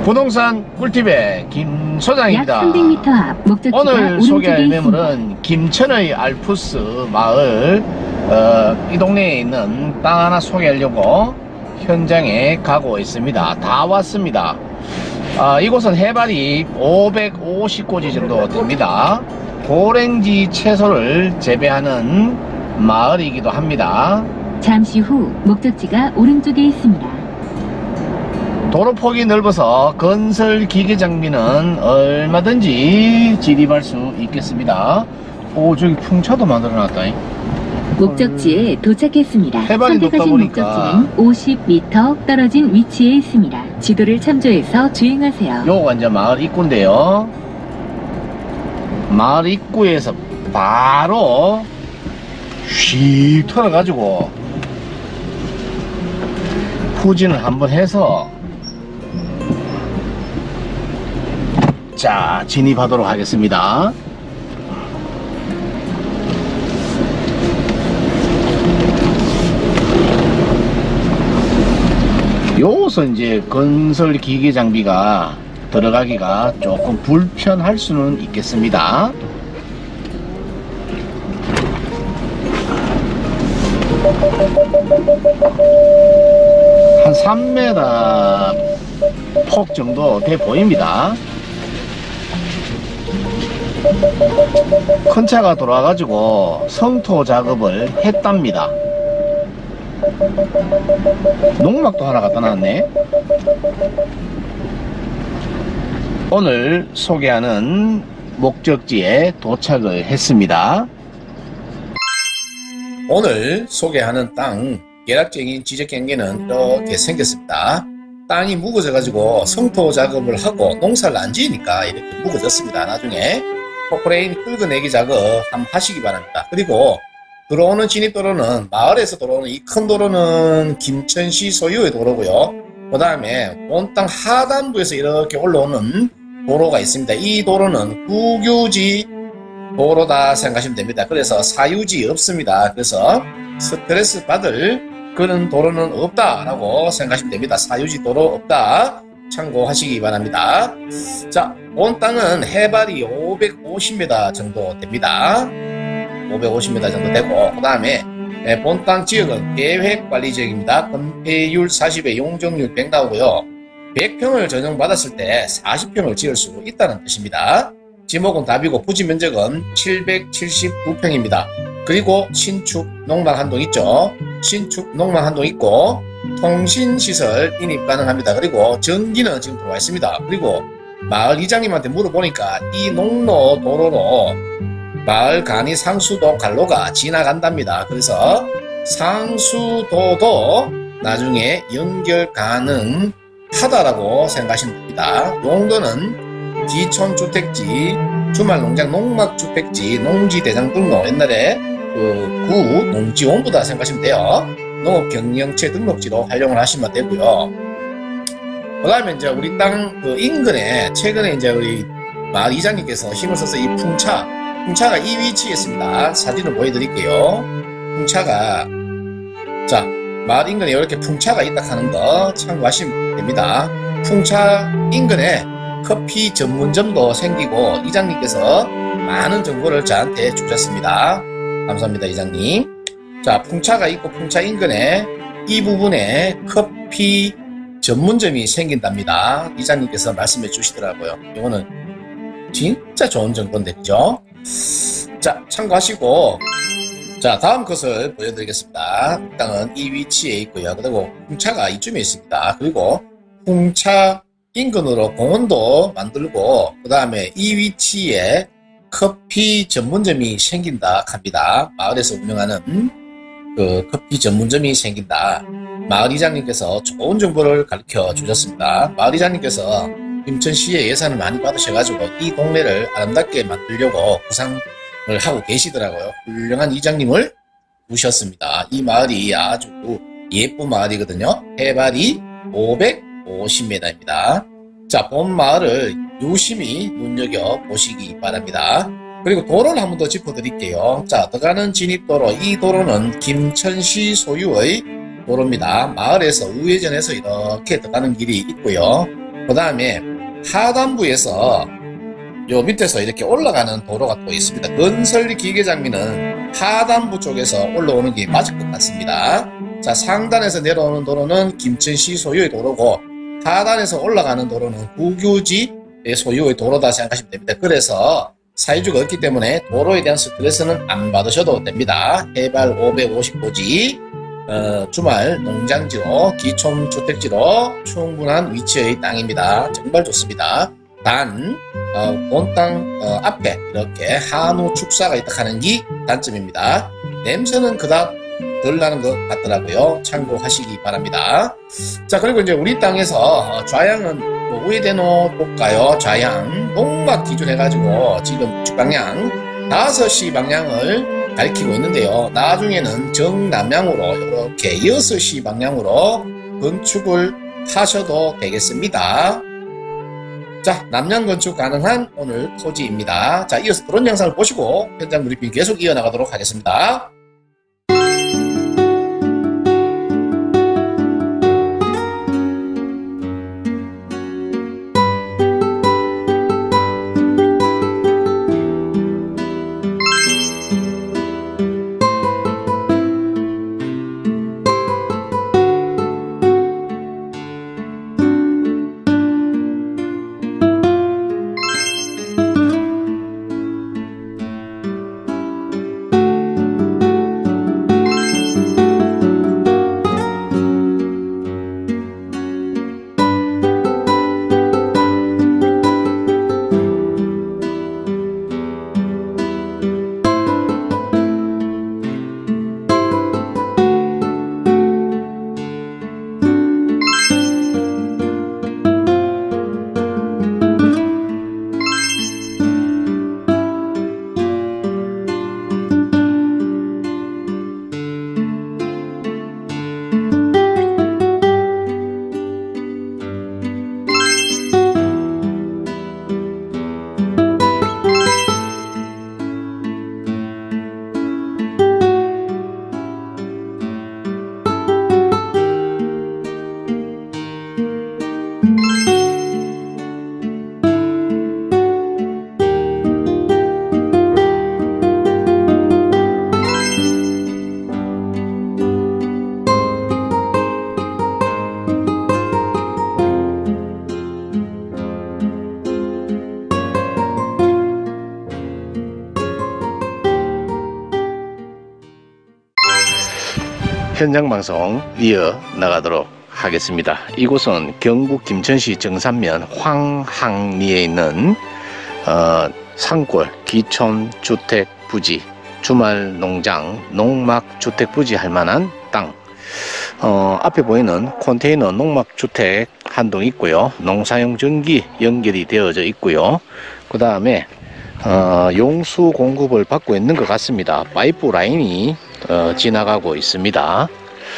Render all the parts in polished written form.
부동산 꿀팁의 김 소장입니다. 약 300m 앞 목적지가 오늘 소개할 오른쪽에 매물은 김천의 알프스 마을, 이 동네에 있는 땅 하나 소개하려고 현장에 가고 있습니다. 다 왔습니다. 이곳은 해발이 550고지 정도 됩니다. 고랭지 채소를 재배하는 마을이기도 합니다. 잠시 후 목적지가 오른쪽에 있습니다. 도로폭이 넓어서 건설 기계 장비는 얼마든지 진입할 수 있겠습니다. 오, 저기 풍차도 만들어놨다. 목적지에 도착했습니다. 해발이 높다 선택하신 보니까 목적지는 50m 떨어진 위치에 있습니다. 지도를 참조해서 주행하세요. 요거 이제 마을 입구인데요. 마을 입구에서 바로 휙 털어가지고 후진을 한번 해서 자, 진입하도록 하겠습니다. 요것은 이제 건설 기계 장비가 들어가기가 조금 불편할 수는 있겠습니다. 한 3m 폭 정도 돼 보입니다. 큰 차가 돌아가지고 성토 작업을 했답니다. 농막도 하나 갖다 놨네. 오늘 소개하는 목적지에 도착을 했습니다. 오늘 소개하는 땅, 계략적인 지적 경계는 이렇게 생겼습니다. 땅이 묵어져 가지고 성토 작업을 하고 농사를 안 지으니까 이렇게 묵어졌습니다. 나중에 포크레인 긁어내기 작업 한번 하시기 바랍니다. 그리고 들어오는 진입도로는, 마을에서 들어오는 이 큰 도로는 김천시 소유의 도로고요. 그 다음에 본 땅 하단부에서 이렇게 올라오는 도로가 있습니다. 이 도로는 국유지 도로다 생각하시면 됩니다. 그래서 사유지 없습니다. 그래서 스트레스 받을 그런 도로는 없다라고 생각하시면 됩니다. 사유지 도로 없다 참고하시기 바랍니다. 자, 본 땅은 해발이 550m 정도 됩니다. 550m 정도 되고, 그 다음에 본 땅 지역은 계획관리지역입니다. 건폐율 40에 용적률 100 나오고요. 100평을 전용받았을 때 40평을 지을 수 있다는 뜻입니다. 지목은 답이고 부지 면적은 779평입니다. 그리고 신축 농막 한동 있죠. 신축 농막 한동 있고 통신시설 인입 가능합니다. 그리고 전기는 지금 들어와 있습니다. 그리고 마을 이장님한테 물어보니까 이 농로 도로로 마을 간이 상수도 갈로가 지나간답니다. 그래서 상수도도 나중에 연결 가능하다라고 생각하시면 됩니다. 용도는 기촌주택지, 주말농장 농막주택지, 농지대장 등록, 옛날에 구 농지원부다 생각하시면 돼요. 농업경영체 등록지로 활용을 하시면 되고요. 그 다음에 이제 우리 땅 그 인근에 최근에 이제 우리 마을 이장님께서 힘을 써서 이 풍차가 이 위치에 있습니다. 사진을 보여드릴게요. 풍차가, 자, 마을 인근에 이렇게 풍차가 있다 하는 거 참고하시면 됩니다. 풍차 인근에 커피 전문점도 생기고 이장님께서 많은 정보를 저한테 주셨습니다. 감사합니다, 이장님. 자, 풍차가 있고 풍차 인근에 이 부분에 커피 전문점이 생긴답니다. 이장님께서 말씀해 주시더라고요. 이거는 진짜 좋은 정보인데, 그죠? 자, 참고하시고, 자, 다음 것을 보여드리겠습니다. 땅은 이 위치에 있고요. 그리고 풍차가 이쯤에 있습니다. 그리고 풍차 인근으로 공원도 만들고, 그 다음에 이 위치에 커피 전문점이 생긴다 합니다. 마을에서 운영하는 그 커피 전문점이 생긴다. 마을 이장님께서 좋은 정보를 가르쳐 주셨습니다. 마을 이장님께서 김천시에 예산을 많이 받으셔가지고 이 동네를 아름답게 만들려고 구상을 하고 계시더라고요. 훌륭한 이장님을 두셨습니다. 이 마을이 아주 예쁜 마을이거든요. 해발이 550m입니다. 자, 본 마을을 유심히 눈여겨보시기 바랍니다. 그리고 도로를 한 번 더 짚어드릴게요. 자, 들어가는 진입도로, 이 도로는 김천시 소유의 도로입니다. 마을에서 우회전해서 이렇게 들어가는 길이 있고요. 그 다음에 하단부에서 요 밑에서 이렇게 올라가는 도로가 또 있습니다. 건설 기계 장비는 하단부 쪽에서 올라오는 게 맞을 것 같습니다. 자, 상단에서 내려오는 도로는 김천시 소유의 도로고 하단에서 올라가는 도로는 국유지의 소유의 도로다 생각하시면 됩니다. 그래서 사유지가 없기 때문에 도로에 대한 스트레스는 안 받으셔도 됩니다. 해발 555지 주말 농장지로 기촌주택지로 충분한 위치의 땅입니다. 정말 좋습니다. 단 본 땅 앞에 이렇게 한우 축사가 있다 하는 게 단점입니다. 냄새는 그닥 덜 나는 것 같더라고요. 참고하시기 바랍니다. 자, 그리고 이제 우리 땅에서 좌양은 뭐 우회대로 볼까요? 좌양 농막 기준 해가지고 지금 북방향 5시 방향을 가리키고 있는데요. 나중에는 정남향으로 이렇게 6시 방향으로 건축을 하셔도 되겠습니다. 자, 남양 건축 가능한 오늘 토지입니다. 자, 이어서 드론 영상을 보시고 현장 브리핑 계속 이어나가도록 하겠습니다. 현장 방송 이어 나가도록 하겠습니다. 이곳은 경북 김천시 정산면 황항리에 있는 산골 기촌 주택 부지 주말 농장 농막 주택 부지 할 만한 땅. 앞에 보이는 컨테이너 농막 주택 한 동 있고요. 농사용 전기 연결이 되어져 있고요. 그 다음에 용수 공급을 받고 있는 것 같습니다. 파이프 라인이 지나가고 있습니다.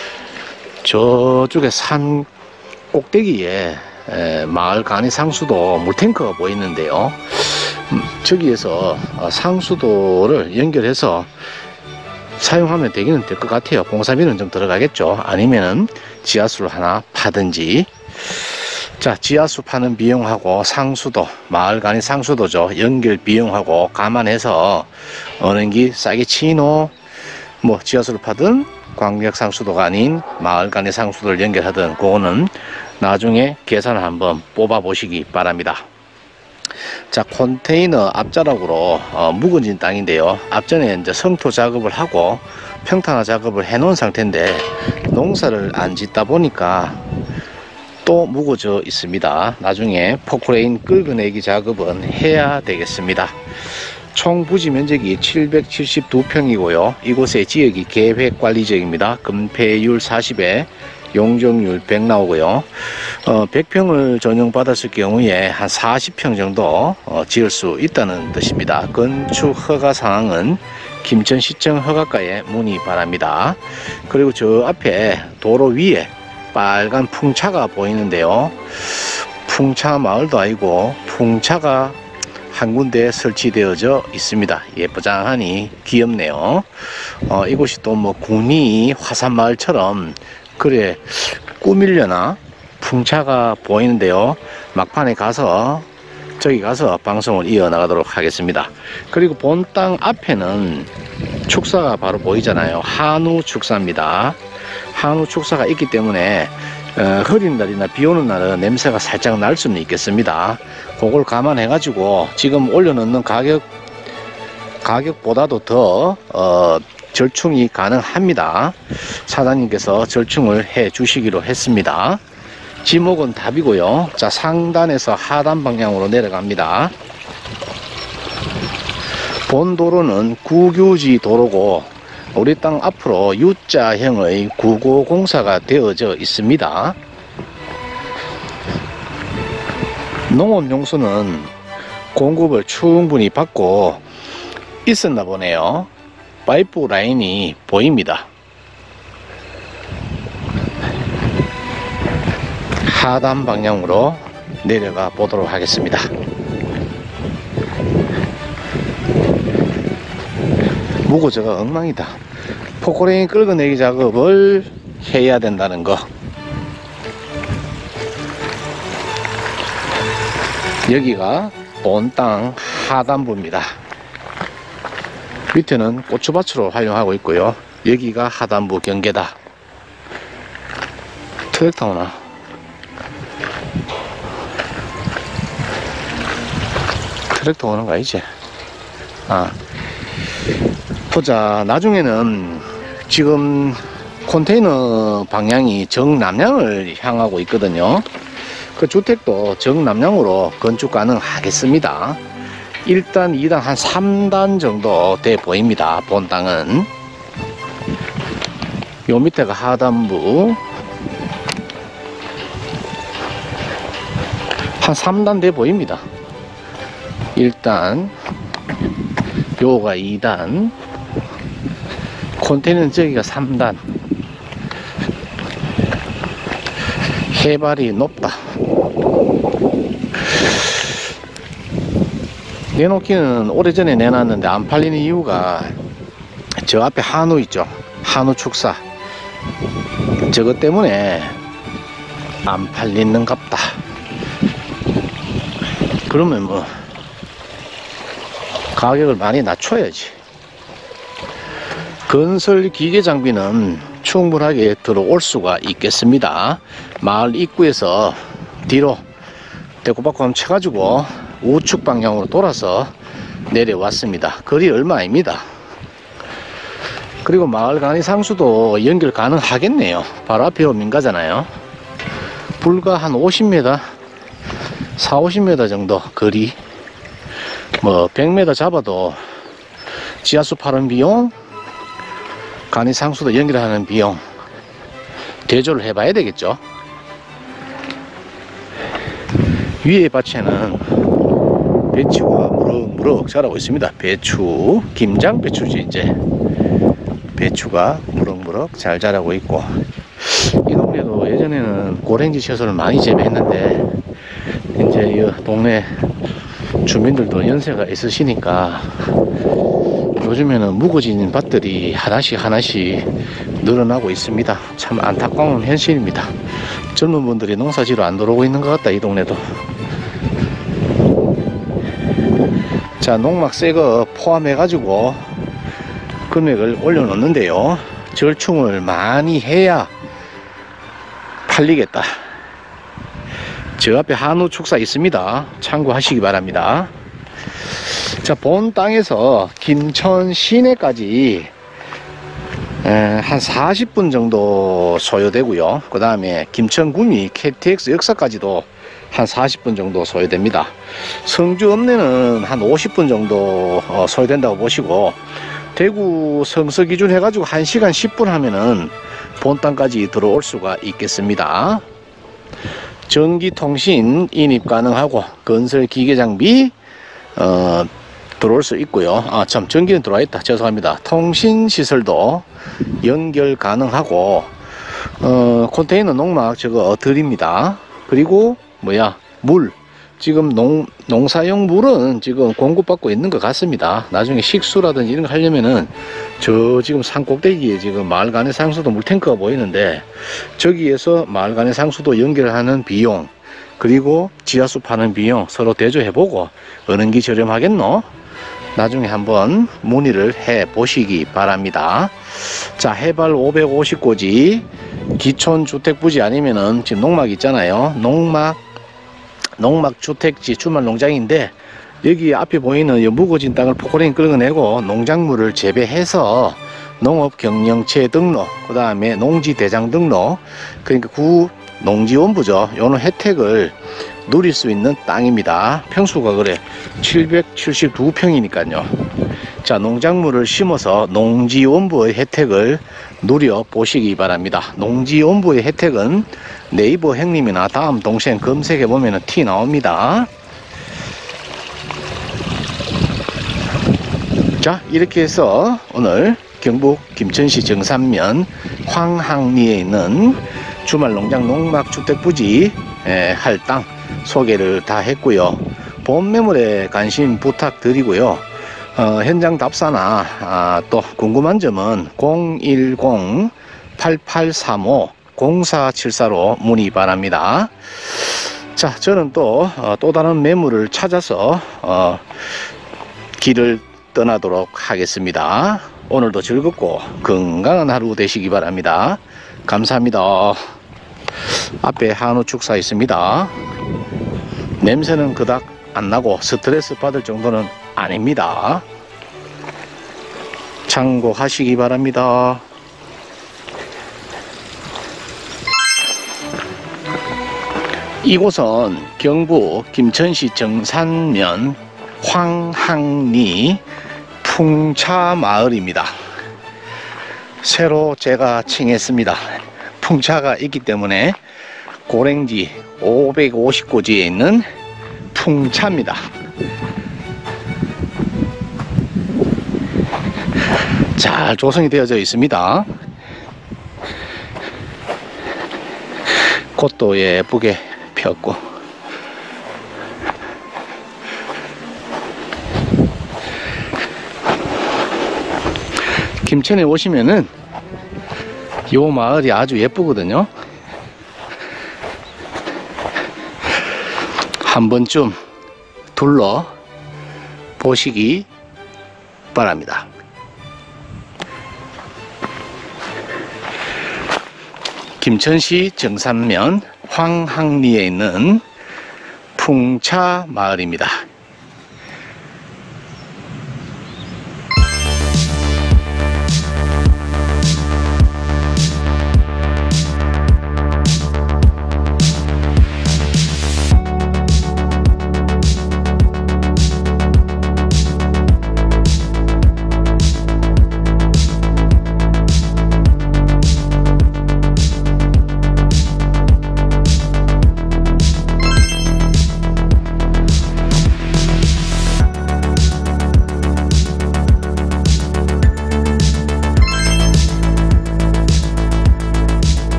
저쪽에 산 꼭대기에 마을 간이 상수도 물탱크가 보이는데요. 저기에서 상수도를 연결해서 사용하면 되기는 될 것 같아요. 공사비는 좀 들어가겠죠. 아니면은 지하수를 하나 파든지. 자, 지하수 파는 비용하고 상수도, 마을 간이 상수도죠. 연결 비용하고 감안해서 어느 게 싸게 치노, 뭐 지하수를 파든 광역 상수도가 아닌 마을 간의 상수도를 연결하든 그거는 나중에 계산을 한번 뽑아 보시기 바랍니다. 자, 컨테이너 앞자락으로 묵어진 땅인데요. 앞전에 이제 성토 작업을 하고 평탄화 작업을 해 놓은 상태인데 농사를 안 짓다 보니까 또 묵어져 있습니다. 나중에 포크레인 끌어내기 작업은 해야 되겠습니다. 총 부지 면적이 772평이고요. 이곳의 지역이 계획관리지역입니다. 건폐율 40에 용적률 100 나오고요. 100평을 전용받았을 경우에 한 40평 정도 지을 수 있다는 뜻입니다. 건축 허가 사항은 김천시청 허가과에 문의 바랍니다. 그리고 저 앞에 도로 위에 빨간 풍차가 보이는데요. 풍차 마을도 아니고 풍차가 한 군데 설치되어져 있습니다. 예쁘장하니 귀엽네요. 이곳이 또 뭐 군이 화산마을처럼 그래 꾸밀려나 풍차가 보이는데요. 막판에 가서 저기 가서 방송을 이어나가도록 하겠습니다. 그리고 본 땅 앞에는 축사가 바로 보이잖아요. 한우 축사입니다. 한우 축사가 있기 때문에 흐린 날이나 비 오는 날은 냄새가 살짝 날 수는 있겠습니다. 그걸 감안해 가지고 지금 올려놓는 가격보다도 더 절충이 가능합니다. 사장님께서 절충을 해 주시기로 했습니다. 지목은 답이고요. 자, 상단에서 하단 방향으로 내려갑니다. 본 도로는 국유지 도로고 우리 땅 앞으로 U자형의 구고공사가 되어져 있습니다. 농업용수는 공급을 충분히 받고 있었나 보네요. 파이프 라인이 보입니다. 하단 방향으로 내려가 보도록 하겠습니다. 무고저가 엉망이다. 포크레인 끌어내기 작업을 해야 된다는 거. 여기가 본 땅 하단부입니다. 밑에는 고추밭으로 활용하고 있고요. 여기가 하단부 경계다. 트랙터 오나? 트랙터 오는 거 아니지? 아, 보자. 나중에는 지금 컨테이너 방향이 정남향을 향하고 있거든요. 그 주택도 정남향으로 건축 가능하겠습니다. 1단, 2단, 한 3단 정도 돼 보입니다. 본 땅은. 요 밑에가 하단부. 한 3단 돼 보입니다. 1단, 요가 2단, 컨테이너는 저기가 3단. 해발이 높다. 내놓기는 오래전에 내놨는데 안 팔리는 이유가 저 앞에 한우 있죠. 한우 축사. 저것 때문에 안 팔리는갑다. 그러면 뭐 가격을 많이 낮춰야지. 건설 기계 장비는 충분하게 들어올 수가 있겠습니다. 마을 입구에서 뒤로 대구박구 한번 쳐가지고 우측 방향으로 돌아서 내려왔습니다. 거리 얼마 아닙니다. 그리고 마을 간이 상수도 연결 가능하겠네요. 바로 앞에 민가잖아요. 불과 한 50m, 40-50m 정도 거리. 뭐 100m 잡아도 지하수 파는 비용, 간이 상수도 연결하는 비용 대조를 해봐야 되겠죠. 위에 밭에는 배추가 무럭무럭 자라고 있습니다. 배추, 김장 배추지. 이제 배추가 무럭무럭 잘 자라고 있고, 이 동네도 예전에는 고랭지 채소를 많이 재배했는데 이제 이 동네 주민들도 연세가 있으시니까 요즘에는 묵어진 밭들이 하나씩 늘어나고 있습니다. 참 안타까운 현실입니다. 젊은 분들이 농사지로 안 들어오고 있는 것 같다, 이 동네도. 자, 농막 새거 포함해 가지고 금액을 올려놓는데요, 절충을 많이 해야 팔리겠다. 저 앞에 한우 축사 있습니다. 참고하시기 바랍니다. 자, 본 땅에서 김천 시내까지 한 40분 정도 소요되고요. 그 다음에 김천구미 KTX 역사까지도 한 40분 정도 소요됩니다. 성주 읍내는 한 50분 정도 소요된다고 보시고, 대구 성서 기준 해가지고 1시간 10분 하면은 본 땅까지 들어올 수가 있겠습니다. 전기통신 인입 가능하고 건설 기계장비 들어올 수 있고요. 아, 참, 전기는 들어와 있다. 죄송합니다. 통신시설도 연결 가능하고, 컨테이너 농막 저거 드립니다. 그리고 물, 지금 농사용 물은 지금 공급받고 있는 것 같습니다. 나중에 식수라든지 이런 거 하려면은 저 지금 산 꼭대기에 지금 마을 간의 상수도 물탱크가 보이는데, 저기에서 마을 간의 상수도 연결하는 비용, 그리고 지하수 파는 비용 서로 대조해보고 어느 게 저렴하겠노? 나중에 한번 문의를 해 보시기 바랍니다. 자, 해발 550고지 기촌주택부지 아니면은 지금 농막 있잖아요. 농막주택지 주말농장인데, 여기 앞에 보이는 이 묵어진 땅을 포크레인 끌어내고 농작물을 재배해서 농업경영체 등록, 그 다음에 농지대장 등록, 그러니까 구 농지원부죠. 요런 혜택을 누릴 수 있는 땅입니다. 평수가 그래 772평이니까요. 자, 농작물을 심어서 농지원부의 혜택을 누려보시기 바랍니다. 농지원부의 혜택은 네이버 형님이나 다음 동생 검색해보면 티 나옵니다. 자, 이렇게 해서 오늘 경북 김천시 정산면 황항리에 있는 주말농장 농막주택부지 할 땅 소개를 다 했고요. 본매물에 관심 부탁드리고요. 현장 답사나 또 궁금한 점은 010-8835-0474로 문의 바랍니다. 자, 저는 또 다른 매물을 찾아서 길을 떠나도록 하겠습니다. 오늘도 즐겁고 건강한 하루 되시기 바랍니다. 감사합니다. 앞에 한우 축사 있습니다. 냄새는 그닥 안 나고 스트레스 받을 정도는 아닙니다. 참고하시기 바랍니다. 이곳은 경북 김천시 정산면 황항리 풍차마을입니다. 새로 제가 칭했습니다. 풍차가 있기 때문에 고랭지 550고지에 있는 풍차입니다. 잘 조성이 되어져 있습니다. 꽃도 예쁘게 폈고, 김천에 오시면은 요 마을이 아주 예쁘거든요. 한 번쯤 둘러 보시기 바랍니다. 김천시 정산면 황항리에 있는 풍차 마을입니다.